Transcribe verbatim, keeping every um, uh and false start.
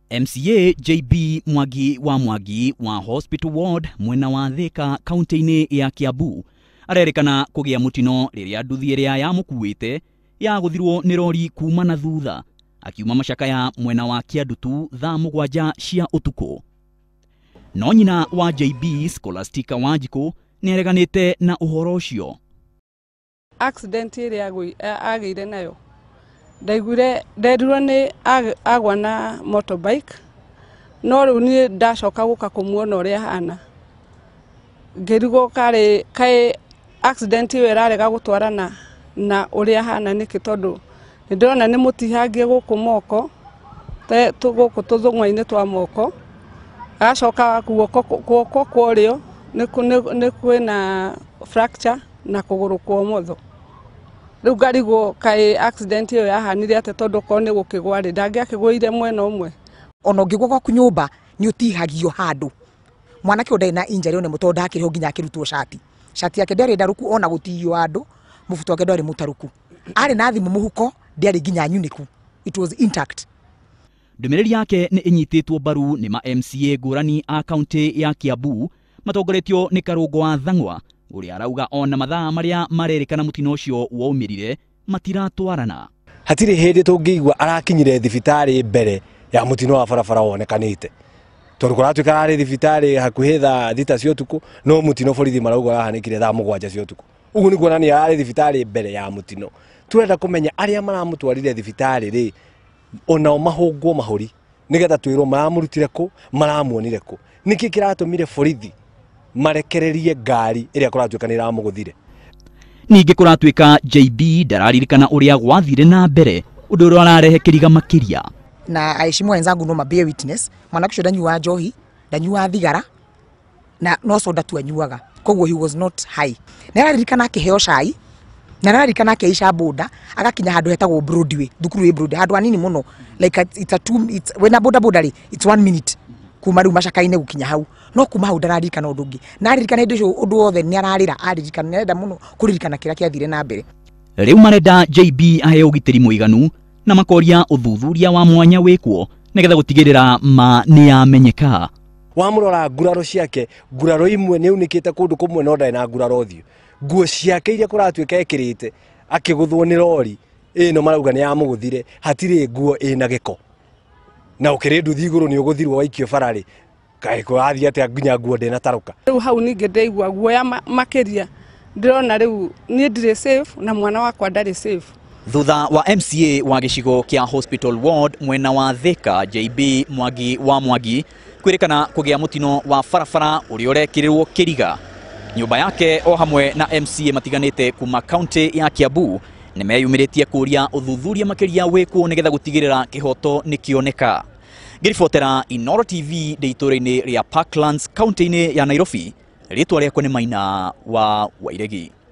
M C A J B Mwangi wa Mwangi wa Hospital Ward mwena wa Thika kaunti-ini ya Kiambu arerikana kugia mutino riria nduthi iria yamukuite ya guthirwo ni rori kuma na thutha akiuma macakaya mwena wa Kiandutu thaa mugwanja cia utuku. No nyina wa J B Scholastica Wanjiku ni areganite na uhoro ucio. Accident iria agire nayo ndaigure nderirwo ni agwa na motorbike no riu ni ndacoka guka kumuona uria hana ngirigo kare kai accident iyo irarega gutwarana na uria hana niki tondu ndirona ni mutihangie guku moko te tuguku tuzungwa-ini twa moko agacoka guoko guoko kworio ni kwina fracture na kuguru kwa umotho. Riu ngarigo kai accident iyo yahanire ate tondu ko ni gukigwa ri ndangiakigwire mwena umwe ona ngigwa kwa kunyumba ni utihagio handu mwanake ndai na injury one muto ndakiriho nginya akirutwo shati shati yake ndari ndaruku ona gutihio handu mufuto wake ndari mutaruku ari na thimu muhuko ndari nginya nyuniku it was intact. Ndumiriri yake ni inyititwo baru ni ma M C A ngurani a kaunti ya Kiambu matongoretio ni Karungo wa Thang'wa uria arauga ona mathaa maria marerikana mutino ucio waumirire matiratwarana. Hatire hindi tungigwa arakinyire thibitari mbere ya mutino wa barabara wonekanite tondu kuratuika ari thibitari hakuhi thaa thita cia utuku no mutino borithi marauga ahanikire thaa mugwanja cia utuku. Ugu ni kuonania ari thibitari mbere ya mutino. Turenda kumenya aria maramutwarire thibitari ri ona mahungwo mahuri nigetha twirwo maramurutire ku maramuonire ku niki kiratumire borithi marekererie ngari iria kuratuika ni ramuguthire. Ningi kuratuika J B ndararirikana uria gwathire na mbere undu uria ararehe kiriga makiria na aishimu wenzangu no mabe witness mwana kushoda nyua njohi ndanyua thigara na no soda tu anyuaga koguo he was not high na araririkana akiheo cai na araririkana akiisha boda agakinya handu hetagwo Broadway thukuru ya Broadway handu anini muno like it's a two it's when a boda boda it's one minute kuma riu macakaine gukinya hau no kuma hau ndararirikana undu ngi na araririkana hindu cio undu wothe ni ararira aririkana nenda muno kuririkana kira kiathire na mbere. Riu marenda J B aheo ugitiri muiganu na makoria uthuthuria wa mwanya wikwo nigetha gutigirira ma ni amenyeka. Wamurora nguraro ciake nguraro imwe ni unikite kundu kumwe no ndai na nguraro thio nguo ciake iria kuratuika ekirite akiguthwo ni rori ino marauga ni amuguthire hatire nguo ina giko na ukiri nduthi iguru ni uguthirwo waikio barari kai ko athia ate nginya nguo ndena taruka. Riu hau ninge ndaigwa guoya makiria ndirona riu ni ndire safe na mwana wakwa ndari safe. Thutha wa M C A wa gicigo kia Hospital Ward mwena wa Thika J B Mwangi wa Mwangi kwirikana kugia mutino wa barabara uria urekirirwo kiriga, nyumba yake o hamwe na M C A matiganite kuma kaunti ya Kiambu ni meyumiritie kuria uthuthuria makiria wikwo nigetha gutigirira kihoto nikioneka. Ngiribotera Inooro T V ndeitore-ini ria Parklands kaunti-ini ya Nairobi, ritwa riakwa ni Maina wa Wairegi.